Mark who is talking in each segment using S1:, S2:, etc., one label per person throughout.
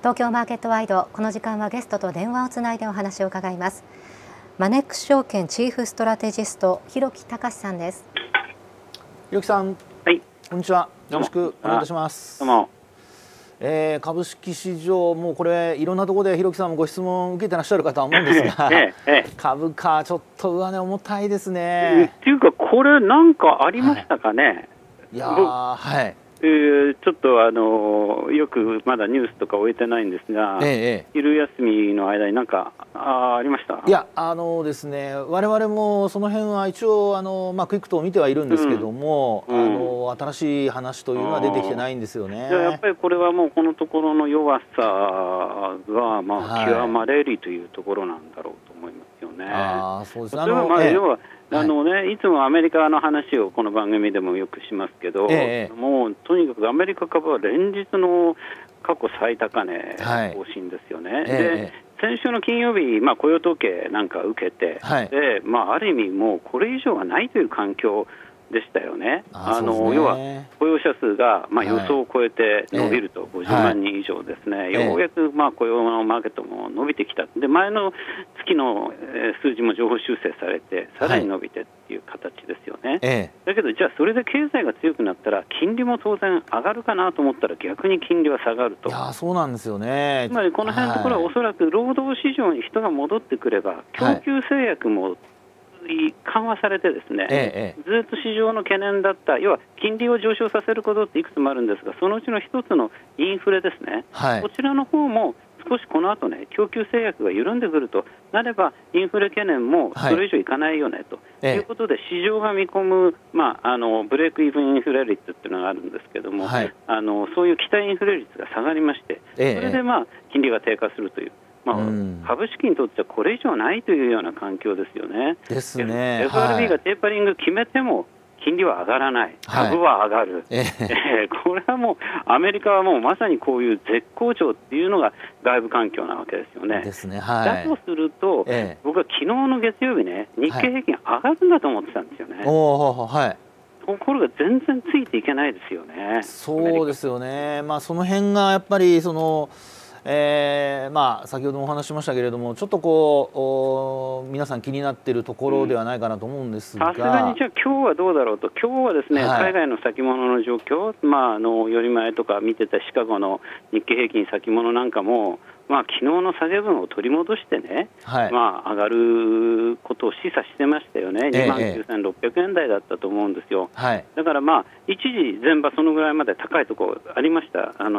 S1: 東京マーケットワイド、この時間はゲストと電話をつないでお話を伺います。マネックス証券チーフストラテジスト広木隆さんです。
S2: 広木さん、
S3: はい、
S2: こんにちは。よろしくお願いいたします。
S3: どうも。
S2: 株式市場、もうこれいろんなところで広木さんもご質問を受けてらっしゃるかとは思うんですが、株価ちょっと上値重たいですね。
S3: っていうかこれなんかありましたかね。
S2: いやー、はい。
S3: ちょっとよくまだニュースとか終えてないんですが、昼休みの間になんかありました？
S2: いやですね、我々もその辺は一応クイックと見てはいるんですけども、新しい話というのは出てきてないんですよね。
S3: じゃあやっぱりこれはもうこのところの弱さが極まれりというところなんだろうと思いますよね。
S2: そうです
S3: ね。要はいつもアメリカの話をこの番組でもよくしますけど、もうとにかくアメリカ株は連日の過去最高値更新ですよね。で先週の金曜日、雇用統計なんか受けて、である意味もうこれ以上はないという環境でしたよね。要は雇用者数が予想を超えて伸びると、50万人以上ですね、ようやく雇用のマーケットも伸びてきた、で前の月の数字も情報修正されて、さらに伸びてっていう形ですよね。だけど、じゃあ、それで経済が強くなったら、金利も当然上がるかなと思ったら、逆に金利は下がると。
S2: そうなんですよね。
S3: つまりこの辺のところはおそらく労働市場に人が戻ってくれば、供給制約も緩和されてですね、ずっと市場の懸念だった、要は金利を上昇させることっていくつもあるんですが、そのうちの一つのインフレですね、こちらの方も少しこの後ね、供給制約が緩んでくるとなれば、インフレ懸念もそれ以上いかないよねということで、市場が見込む、ブレイクイブンインフレ率っていうのがあるんですけども、そういう期待インフレ率が下がりまして、それで金利が低下するという。株式にとってはこれ以上ないというような環境ですよね。
S2: ですね。
S3: FRB がテーパリング決めても金利は上がらない、株は上がる、これはもうアメリカはもうまさにこういう絶好調っていうのが外部環境なわけですよね。だとすると、僕は昨日の月曜日ね、日経平均上がるんだと思ってたんですよね。ところが全然ついていけないですよね。
S2: そうですよね。その辺がやっぱり先ほどもお話ししましたけれども、ちょっと皆さん気になっているところではないかなと思うんですが、
S3: さすがにじゃあ今日はどうだろうと、今日はですね、海外の先物の状況、寄り前とか見てたシカゴの日経平均先物なんかも、昨日の下げ分を取り戻してね、上がることを示唆してましたよね。29,600円台だったと思うんですよ。だから一時前場そのぐらいまで高いところありました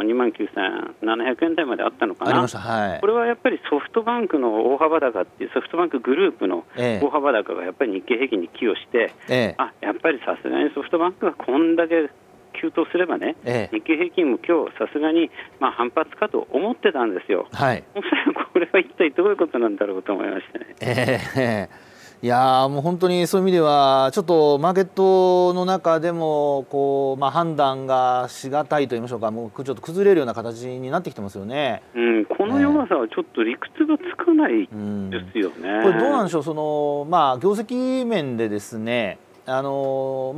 S3: 。29,700円台まであったのかな。これはやっぱりソフトバンクの大幅高っていう、ソフトバンクグループの大幅高がやっぱり日経平均に寄与して、やっぱりさすがにソフトバンクがこんだけ急騰すればね、日経平均も今日さすがに反発かと思ってたんですよ。これは一体どういうことなんだろうと思いましたね。
S2: いやもう本当にそういう意味ではちょっとマーケットの中でも判断がしがたいと言いましょうか、もうちょっと崩れるような形になってきてますよね。
S3: この弱さはちょっと理屈がつかないですよね。
S2: これどうなんでしょう、業績面でですね、一応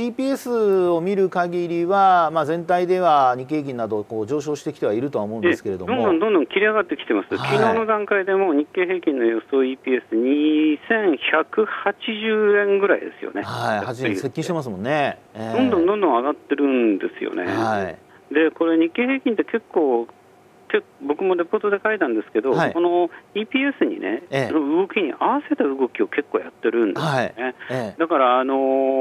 S2: EPS を見る限りは、全体では日経平均など上昇してきてはいるとは思うんですけれども、
S3: どんどん切り上がってきてます。昨日の段階でも日経平均の予想 EPS2180 円ぐらいですよね。
S2: 8円接近してますもんね。
S3: どんどん上がってるんですよね。でこれ日経平均って結構僕もレポートで書いたんですけど、この EPS にね、動きに合わせた動きを結構やってるんですよね。だから岸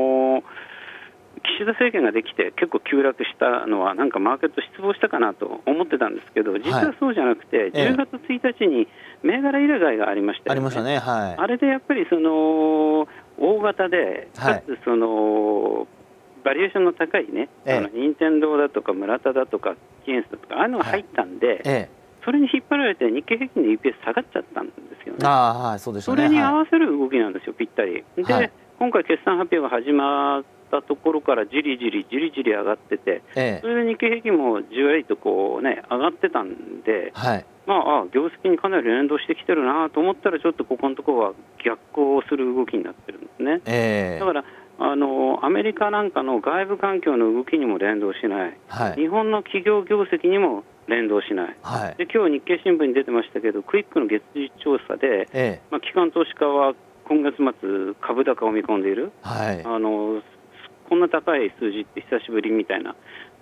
S3: 田政権ができて結構急落したのはなんかマーケット失望したかなと思ってたんですけど、実はそうじゃなくて、10月1日に銘柄入れ替えがありましたよね。あれでやっぱり大型でかつバリエーションの高いね、任天堂だとか村田だとかキエンスだとかああいうのが入ったんで、それに引っ張られて日経平均の EPS 下がっちゃったんですよね。それに合わせる動きなんですよ、ぴったり。で今回決算発表が始まったところからじりじり上がってて、それで日経平均もじわりと上がってたんで、業績にかなり連動してきてるなと思ったら、ちょっとここのところは逆行する動きになってるんですね。だからアメリカなんかの外部環境の動きにも連動しない、日本の企業業績にも連動しない、
S2: はい、
S3: で今日日経新聞に出てましたけど、クイックの月次調査で、機関投資家は今月末、株高を見込んでいる、はい、こんな高い数字って久しぶりみたいな、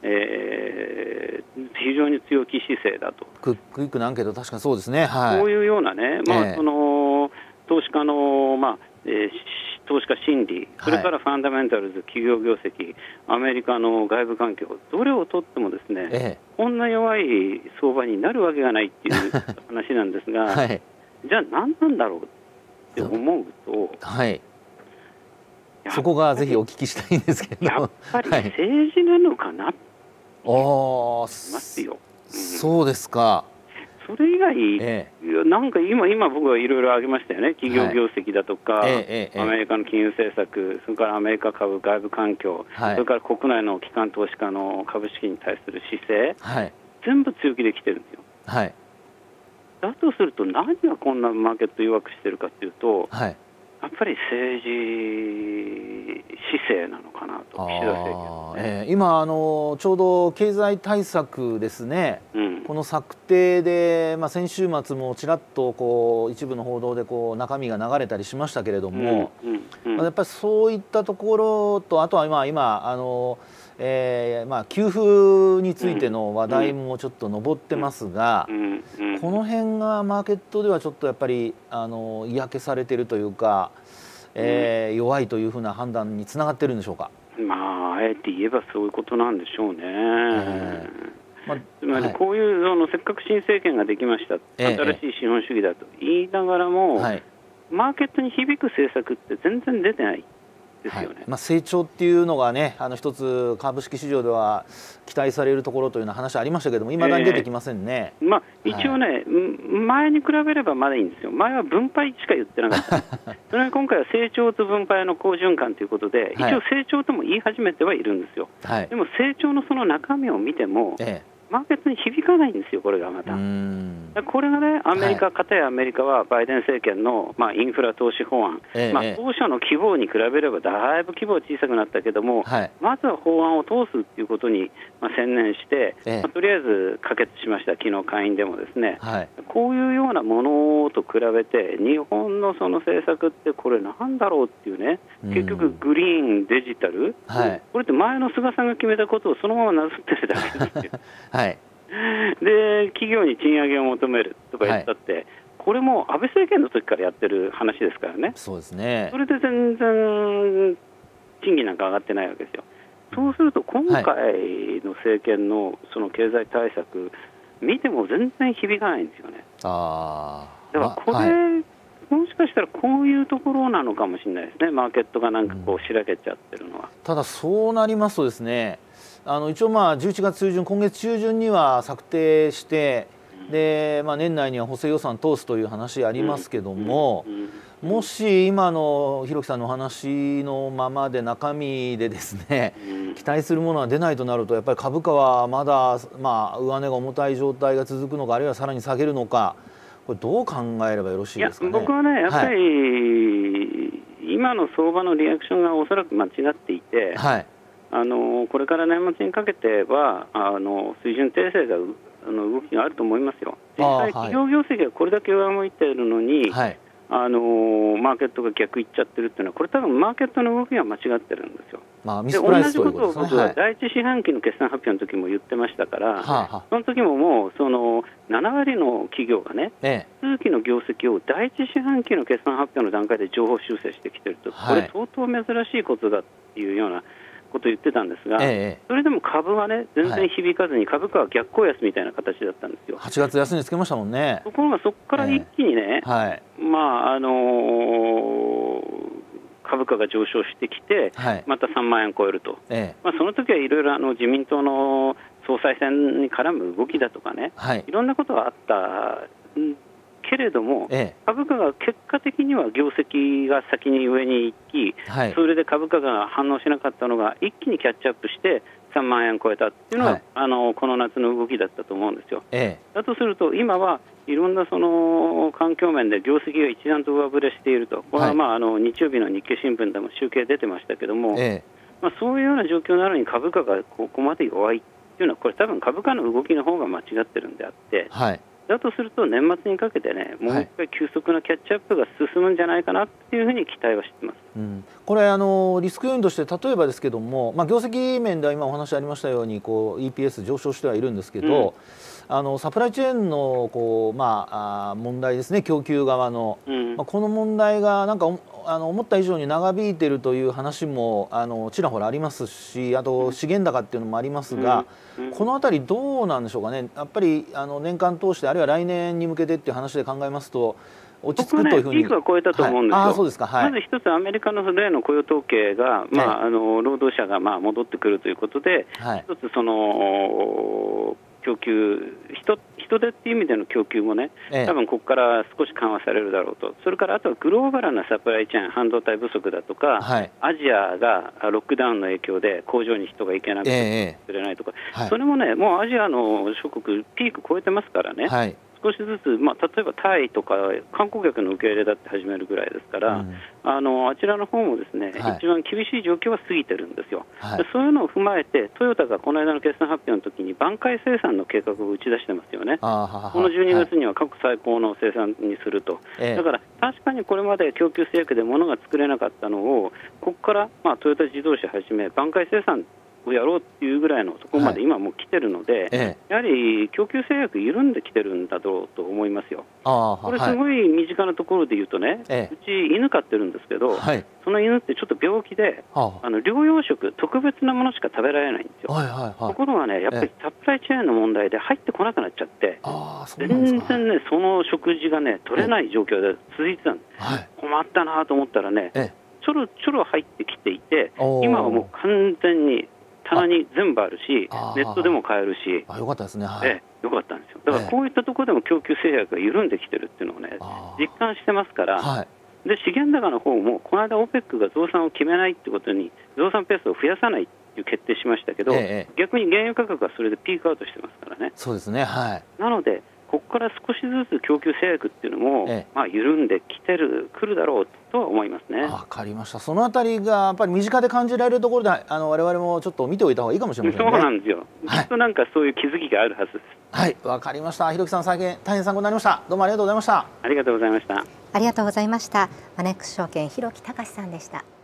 S3: 非常に強気姿勢だと。
S2: クイックなんけど確かにそうですね、はい、
S3: こういうようなね、その投資家の、投資家心理、それからファンダメンタルズ、企業業績、アメリカの外部環境、どれをとってもですね、こんな弱い相場になるわけがないっていう話なんですが、はい、じゃあ何なんだろうって思うと、
S2: はい、そこがぜひお聞きしたいんですけど、
S3: やっぱり政治なのかなって思いますよ。
S2: そうですか。
S3: それ以外、なんか今僕はいろいろ挙げましたよね。企業業績だとか、アメリカの金融政策、それからアメリカ株、外部環境、それから国内の機関投資家の株式に対する姿勢、全部強気できてるんですよ。だとすると何がこんなマーケット弱くしてるかというと、やっぱり政治姿勢なのかなと、岸田政権、
S2: 今ちょうど経済対策ですね、この策定で、先週末もちらっとこう一部の報道でこう中身が流れたりしましたけれども、やっぱりそういったところと、あとは今給付についての話題もちょっと上ってますが、この辺がマーケットではちょっとやっぱり嫌気されているというか、弱いというふうな判断につながっているんでしょうか。
S3: あえて言えばそういうことなんでしょうね。つまりこういうせっかく新政権ができました、新しい資本主義だと言いながらも、マーケットに響く政策って全然出てないですよね。
S2: 成長っていうのがね、一つ株式市場では期待されるところというような話ありましたけれども、いまだに出てきませんね。
S3: 一応ね、前に比べればまだいいんですよ。前は分配しか言ってなかったそれ今回は成長と分配の好循環ということで、一応成長とも言い始めてはいるんですよ。でも成長のその中身を見ても、マーケットに響かないんですよ、これがまた。これがね、アメリカ、片やアメリカはバイデン政権の、インフラ投資法案、当初の規模に比べればだいぶ規模は小さくなったけども、まずは法案を通すということに、専念して、とりあえず可決しました、昨日下院でもですね、こういうようなものと比べて、日本のその政策ってこれなんだろうっていうね、結局グリーン、デジタル、これって前の菅さんが決めたことをそのままなぞってるだけですよ。で企業に賃上げを求めるとか言ったって、これも安倍政権の時からやってる話ですからね。
S2: そうですね。
S3: それで全然賃金なんか上がってないわけですよ。そうすると今回の政権のその経済対策見ても全然響かないんですよね。だからこれ、もしかしたらこういうところなのかもしれないですね。マーケットがなんかこうしらけちゃってるのは。
S2: ただそうなりますとですね、一応11月中旬、今月中旬には策定して、で年内には補正予算通すという話ありますけども、もし今の弘樹さんのお話のままで中身でですね、期待するものが出ないとなると、やっぱり株価はまだ上値が重たい状態が続くのか、あるいはさらに下げるのか、これどう考えればよろしいですかね。
S3: 僕はね、やっぱり、今の相場のリアクションがおそらく間違っていて、これから年末にかけては水準訂正が動きがあると思いますよ。実際、企業業績がこれだけ上向いているのに、マーケットが逆行っちゃってるっていうのは、これ多分マーケットの動きが間違ってるんですよ。
S2: ミスプライスという
S3: ことですね。同じことを僕は第一四半期の決算発表の時も言ってましたから、その時ももうその7割の企業がね、通期の業績を第一四半期の決算発表の段階で上方修正してきてると、これ相当珍しいことだっていうようなことを言ってたんですが、それでも株はね全然響かずに、株価は逆行安みたいな形だったんですよ。
S2: 8月安値つけましたもんね。
S3: ところがそこから一気にね、株価が上昇してきて、また3万円超えると、その時はいろいろ自民党の総裁選に絡む動きだとかね、いろんなことがあったけれども、株価が結果的には業績が先に上に行き、それで株価が反応しなかったのが一気にキャッチアップして3万円超えたっていうのが、この夏の動きだったと思うんですよ。だとすると今はいろんなその環境面で業績が一段と上振れしていると、これは日曜日の日経新聞でも集計出てましたけども、そういうような状況なのに株価がここまで弱いっっていうのは、これ多分株価の動きの方が間違ってるんであって、
S2: はい、
S3: だとすると年末にかけてね、もう一回急速なキャッチアップが進むんじゃないかなっていうふうに期待はしてます。
S2: これリスク要因として例えばですけども、業績面では今お話ありましたようにEPS 上昇してはいるんですけど、サプライチェーンの問題ですね、供給側の、この問題がなんか思った以上に長引いているという話もちらほらありますし、あと資源高っていうのもありますが、このあたりどうなんでしょうかね。やっぱり年間通してあるいは来年に向けてっていう話で考えますと、落ち着くというふうに、
S3: ピークは超えたと思うんですよ。
S2: そうですか。
S3: まず一つ、アメリカの例の雇用統計が、労働者が戻ってくるということで、一つその供給、人手っていう意味での供給もね、多分ここから少し緩和されるだろうと、それからあとはグローバルなサプライチェーン、半導体不足だとか、アジアがロックダウンの影響で工場に人が行けなくて作れないとか、それもね、もうアジアの諸国、ピーク超えてますからね。少しずつ、例えばタイとか観光客の受け入れだって始めるぐらいですから、あちらの方もですね、一番厳しい状況は過ぎてるんですよ。そういうのを踏まえて、トヨタがこの間の決算発表の時に挽回生産の計画を打ち出してますよね。この12月には過去最高の生産にすると。だから確かにこれまで供給制約で物が作れなかったのを、ここからトヨタ自動車はじめ挽回生産をやろうっていうぐらいのところまで今もう来てるので、やはり供給制約緩んできてるんだろうと思いますよ。これすごい身近なところで言うとね、うち犬飼ってるんですけど、その犬ってちょっと病気で、療養食、特別なものしか食べられないんですよ。ところがね、やっぱりサプライチェーンの問題で入ってこなくなっちゃって、全然ね、その食事がね取れない状況で続いてたんです。困ったなと思ったらね、ちょろちょろ入ってきていて、今はもう完全に棚に全部あるし、ネットでも買えるし、
S2: よかったですね。
S3: よかったんですよ。だからこういったところでも供給制約が緩んできてるっていうのをね、実感してますから、で資源高の方も、この間 OPEC が増産を決めないってことに、増産ペースを増やさないっていう決定しましたけど、逆に原油価格がそれでピークアウトしてますからね。
S2: そうですね。
S3: なのでここから少しずつ供給制約っていうのも、緩んできてくるだろうとは思いますね。
S2: わかりました。そのあたりがやっぱり身近で感じられるところで、我々もちょっと見ておいた方がいいかもしれませんね。
S3: そうなんですよ。きっとなんかそういう気づきがあるはずです。
S2: はい、わかりました。ひろきさん、大変参考になりました。どうもありがとうございました。
S3: ありがとうございました。
S1: ありがとうございました。マネックス証券、広木隆さんでした。